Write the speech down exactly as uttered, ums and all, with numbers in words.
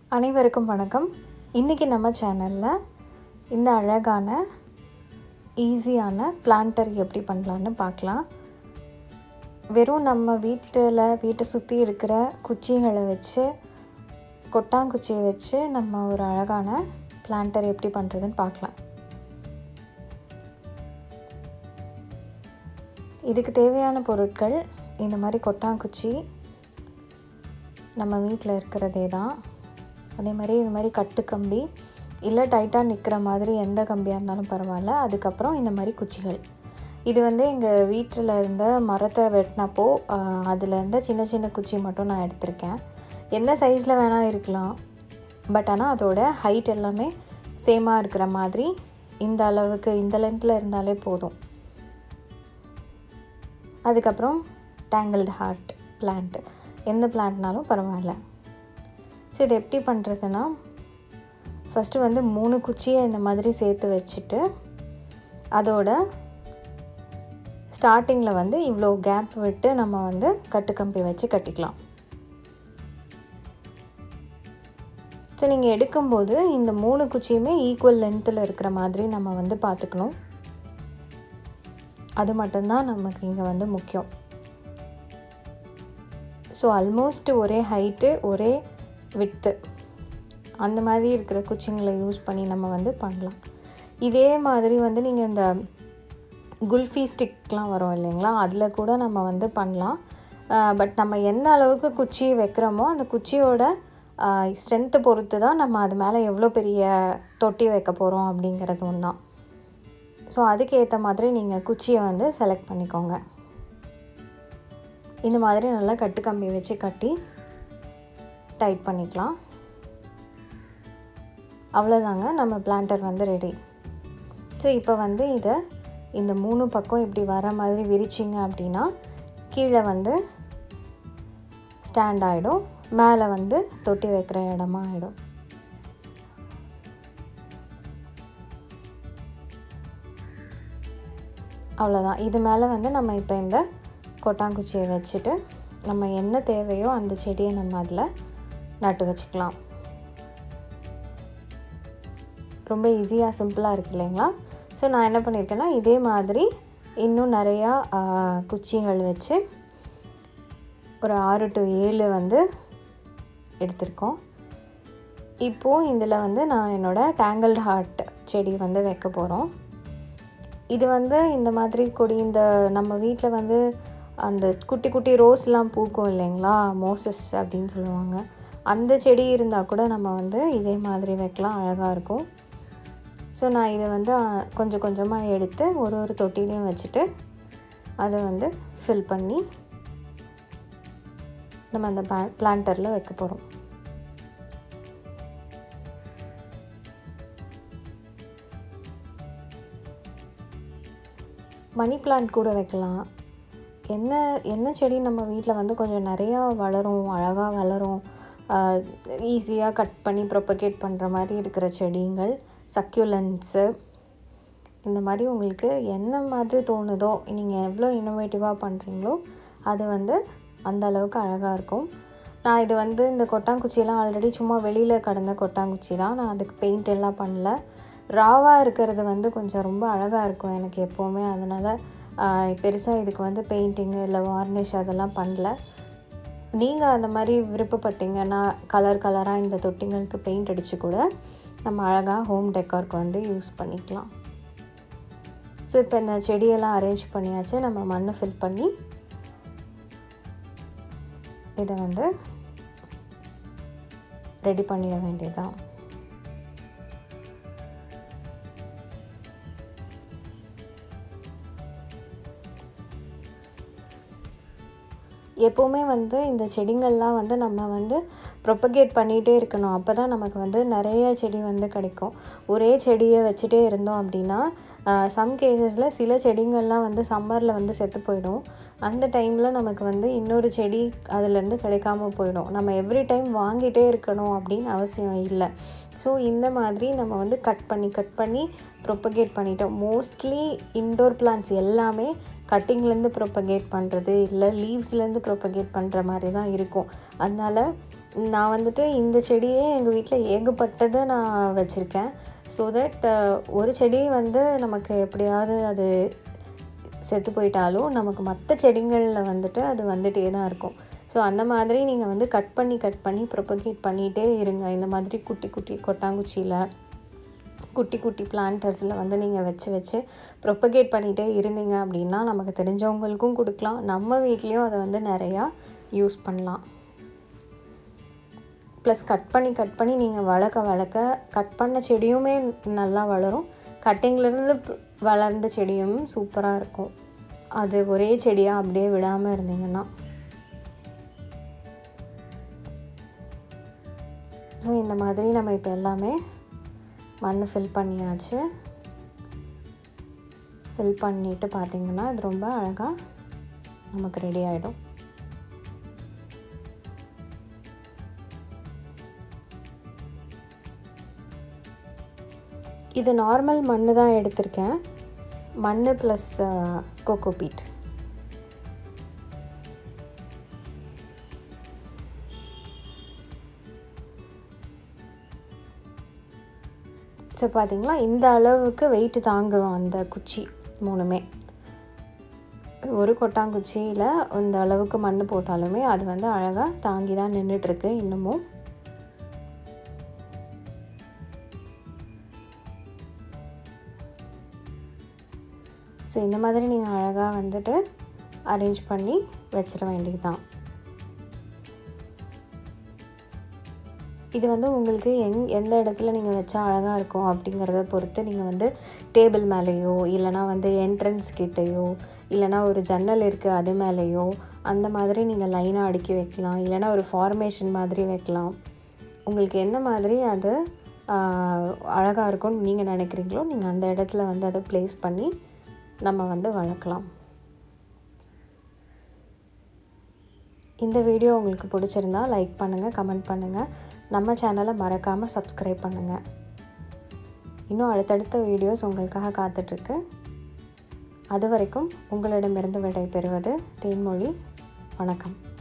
அனைவருக்கும் வணக்கம். இன்றைக்கி நம்ம சேனலில் இந்த அழகான ஈஸியான பிளான்டர் எப்படி பண்ணலான்னு பார்க்கலாம். வெறும் நம்ம வீட்டில் வீட்டை சுற்றி இருக்கிற குச்சிகளை வச்சு கொட்டாங்குச்சியை வச்சு நம்ம ஒரு அழகான பிளான்டர் எப்படி பண்ணுறதுன்னு பார்க்கலாம். இதுக்கு தேவையான பொருட்கள் இந்த மாதிரி கொட்டாங்குச்சி நம்ம வீட்டில் இருக்கிறதே தான். அதே மாதிரி இது மாதிரி கட்டு கம்பி இல்லை டைட்டாக நிற்கிற மாதிரி எந்த கம்பியாக இருந்தாலும் பரவாயில்ல. அதுக்கப்புறம் இந்த மாதிரி குச்சிகள். இது வந்து எங்கள் வீட்டில் இருந்த மரத்தை வெட்டினப்போ அதில் இருந்த சின்ன சின்ன குச்சி மட்டும் நான் எடுத்திருக்கேன். எந்த சைஸில் வேணால் இருக்கலாம், பட் ஆனால் அதோட ஹைட் எல்லாமே சேமாக இருக்கிற மாதிரி இந்த அளவுக்கு இந்த லென்த்தில் இருந்தாலே போதும். அதுக்கப்புறம் டேங்கிள்டு ஹார்ட் பிளான்ட், எந்த பிளான்ட்னாலும் பரவாயில்ல. ஸோ இது எப்படி பண்ணுறதுன்னா, ஃபஸ்ட்டு வந்து மூணு குச்சியை இந்த மாதிரி சேர்த்து வச்சுட்டு அதோட ஸ்டார்டிங்கில் வந்து இவ்வளோ கேப் விட்டு நம்ம வந்து கட்டுக்கம்பி வச்சு கட்டிக்கலாம். ஸோ நீங்கள் எடுக்கும்போது இந்த மூணு குச்சியுமே ஈக்குவல் லென்த்தில் இருக்கிற மாதிரி நம்ம வந்து பார்த்துக்கணும். அது மட்டும்தான் நமக்கு இங்கே வந்து முக்கியம். ஸோ ஆல்மோஸ்ட் ஒரே ஹைட்டு ஒரே விட்டு அந்த மாதிரி இருக்கிற குச்சிங்களை யூஸ் பண்ணி நம்ம வந்து பண்ணலாம். இதே மாதிரி வந்து நீங்கள் இந்த குல்ஃபி ஸ்டிக்லாம் வரும் இல்லைங்களா, அதில் கூட நம்ம வந்து பண்ணலாம். பட் நம்ம எந்த அளவுக்கு குச்சி வைக்கிறோமோ அந்த குச்சியோட ஸ்ட்ரென்த்தை பொறுத்து தான் நம்ம அது மேலே எவ்வளோ பெரிய தொட்டி வைக்க போகிறோம் அப்படிங்கிறதும் தான். ஸோ அதுக்கேற்ற மாதிரி நீங்கள் குச்சியை வந்து செலக்ட் பண்ணிக்கோங்க. இந்த மாதிரி நல்லா கட்டுக்கம்பி வச்சு கட்டி டைட் பண்ணிக்கலாம். அவ்வளோதாங்க, நம்ம பிளான்டர் வந்து ரெடி. ஸோ இப்போ வந்து இதை இந்த மூணு பக்கம் இப்படி வர மாதிரி விரிச்சிங்க அப்படின்னா கீழே வந்து ஸ்டாண்ட் ஆகிடும், மேலே வந்து தொட்டி வைக்கிற இடமா ஆகிடும். அவ்வளோதான். இது மேலே வந்து நம்ம இப்போ இந்த கொட்டாங்குச்சியை வச்சுட்டு நம்ம என்ன தேவையோ அந்த செடியை நம்ம அதில் நட்டு வச்சுக்கலாம். ரொம்ப ஈஸியாக சிம்பிளாக இருக்குது இல்லைங்களா? ஸோ நான் என்ன பண்ணியிருக்கேன்னா, இதே மாதிரி இன்னும் நிறையா குச்சிகள் வச்சு ஒரு ஆறு டு ஏழு வந்து எடுத்திருக்கோம். இப்போது இதில் வந்து நான் என்னோடய டேங்கிள்டு ஹார்ட் செடி வந்து வைக்க போகிறோம். இது வந்து இந்த மாதிரி கொடி, இந்த நம்ம வீட்டில் வந்து அந்த குட்டி குட்டி ரோஸ்லாம் பூக்கும் இல்லைங்களா, மோசஸ் அப்படின்னு சொல்லுவாங்க, அந்த செடி இருந்தால் கூட நம்ம வந்து இதே மாதிரி வைக்கலாம், அழகாக இருக்கும். ஸோ நான் இதை வந்து கொஞ்சம் கொஞ்சமாக எடுத்து ஒரு ஒரு தொட்டிலையும் வச்சுட்டு அதை வந்து ஃபில் பண்ணி நம்ம அந்த பிளான்டரில் வைக்க போகிறோம். மணி பிளான்ட் கூட வைக்கலாம். என்ன என்ன செடி நம்ம வீட்டில் வந்து கொஞ்சம் நிறையா வளரும், அழகாக வளரும், ஈஸியாக கட் பண்ணி ப்ரொபகேட் பண்ணுற மாதிரி இருக்கிற செடிகள், சக்யூலன்ஸு, இந்த மாதிரி உங்களுக்கு என்ன மாதிரி தோணுதோ, நீங்கள் எவ்வளோ இன்னோவேட்டிவாக பண்ணுறீங்களோ அது வந்து அந்த அளவுக்கு அழகாக இருக்கும். நான் இது வந்து இந்த கொட்டாங்குச்சியெல்லாம் ஆல்ரெடி சும்மா வெளியில் கடந்த கொட்டாங்குச்சி தான், நான் அதுக்கு பெயிண்ட் எல்லாம் பண்ணல. ராவாக இருக்கிறது வந்து கொஞ்சம் ரொம்ப அழகாக இருக்கும் எனக்கு எப்போவுமே, அதனால் பெருசாக இதுக்கு வந்து பெயிண்டிங்கு இல்லை வார்னிஷ் அதெல்லாம் பண்ணல. நீங்கள் அந்த மாதிரி விருப்பப்பட்டீங்கன்னா கலர் கலராக இந்த தொட்டிங்களுக்கு பெயிண்ட் அடித்து கூட நம்ம அழகாக ஹோம் டெக்காருக்கு வந்து யூஸ் பண்ணிக்கலாம். ஸோ இப்போ இந்த செடியெல்லாம் அரேஞ்ச் பண்ணியாச்சு. நம்ம மண்ணை ஃபில் பண்ணி இதை வந்து ரெடி பண்ணிட வேண்டியதுதான். எப்போவுமே வந்து இந்த செடிங்கள்லாம் வந்து நம்ம வந்து ப்ரொபகேட் பண்ணிகிட்டே இருக்கணும். அப்போ தான் நமக்கு வந்து நிறைய செடி வந்து கிடைக்கும். ஒரே செடியை வச்சுட்டே இருந்தோம் அப்படின்னா சம் கேசஸில் சில செடிங்கள்லாம் வந்து சம்மரில் வந்து செத்து போயிடும். அந்த டைமில் நமக்கு வந்து இன்னொரு செடி அதுலேருந்து கிடைக்காம போயிடும். நம்ம எவ்ரி டைம் வாங்கிட்டே இருக்கணும் அப்படின்னு அவசியம் இல்லை. ஸோ இந்த மாதிரி நம்ம வந்து கட் பண்ணி கட் பண்ணி ப்ரொபகேட் பண்ணிட்டோம். மோஸ்ட்லி இன்டோர் பிளான்ட்ஸ் எல்லாமே கட்டிங்லேருந்து ப்ரொபகேட் பண்ணுறது இல்லை லீவ்ஸ்லேருந்து ப்ரொபகேட் பண்ணுற மாதிரி தான் இருக்கும். அதனால் நான் வந்துட்டு இந்த செடியே எங்கள் வீட்டில் ஏகப்பட்டதை நான் வச்சுருக்கேன். ஸோ தட் ஒரு செடி வந்து நமக்கு எப்படியாவது அது செத்து போயிட்டாலும் நமக்கு மற்ற செடிகளில் வந்துட்டு அது வந்துகிட்டே தான் இருக்கும். ஸோ அந்த மாதிரி நீங்கள் வந்து கட் பண்ணி கட் பண்ணி ப்ரொபகேட் பண்ணிகிட்டே இருங்க. இந்த மாதிரி குட்டி குட்டி கொட்டாங்குச்சியில் குட்டி குட்டி பிளான்டர்ஸில் வந்து நீங்கள் வச்சு வச்சு ப்ரொபகேட் பண்ணிகிட்டே இருந்தீங்க அப்படின்னா நமக்கு தெரிஞ்சவங்களுக்கும் கொடுக்கலாம், நம்ம வீட்லேயும் அதை வந்து நிறையா யூஸ் பண்ணலாம். ப்ளஸ் கட் பண்ணி கட் பண்ணி நீங்கள் வளர்க்க வளர்க்க கட் பண்ண செடியுமே நல்லா வளரும், கட்டிங்லேருந்து வளர்ந்த செடியும் சூப்பராக இருக்கும். அது ஒரே செடியாக அப்படியே விடாமல் இருந்தீங்கன்னா. ஸோ இந்த மாதிரி நம்ம இப்போ எல்லாமே மண் ஃபில் பண்ணியாச்சு. ஃபில் பண்ணிவிட்டு பார்த்திங்கன்னா இது ரொம்ப அழகாக நமக்கு ரெடி ஆகிடும். இது நார்மல் மண் தான் எடுத்திருக்கேன், மண் ப்ளஸ் கோகோபீட். ஸோ பார்த்திங்களா இந்த அளவுக்கு வெயிட்டு தாங்குவோம் அந்த குச்சி மூணுமே. ஒரு கொட்டாங்குச்சியில் இந்த அளவுக்கு மண் போட்டாலுமே அது வந்து அழகாக தாங்கி தான் நின்றுட்டுருக்கு இன்னமும். ஸோ இந்த மாதிரி நீங்கள் அழகாக வந்துட்டு அரேஞ்ச் பண்ணி வச்சிட வேண்டியது தான். இது வந்து உங்களுக்கு எங் எந்த இடத்துல நீங்கள் வச்சா அழகாக இருக்கும் அப்படிங்கிறத பொறுத்து நீங்கள் வந்து டேபிள் மேலேயோ இல்லைனா வந்து என்ட்ரன்ஸ் கிட்டேயோ இல்லைனா ஒரு ஜன்னல் இருக்குது அது மேலேயோ அந்த மாதிரி நீங்கள் லைனாக அடுக்கி வைக்கலாம், இல்லைனா ஒரு ஃபார்மேஷன் மாதிரி வைக்கலாம். உங்களுக்கு எந்த மாதிரி அது அழகாக இருக்கும்னு நீங்கள் நினைக்கிறீங்களோ நீங்கள் அந்த இடத்துல வந்து அதை ப்ளேஸ் பண்ணி நம்ம வந்து வளர்க்கலாம். இந்த வீடியோ உங்களுக்கு பிடிச்சிருந்தா லைக் பண்ணுங்கள், கமெண்ட் பண்ணுங்கள், நம்ம சேனலை மறக்காமல் சப்ஸ்கிரைப் பண்ணுங்கள். இன்னும் அடுத்தடுத்த வீடியோஸ் உங்களுக்காக காத்துட்ருக்கு. அது வரைக்கும் உங்களிடமிருந்து விடை பெறுவது தேன்மொழி. வணக்கம்.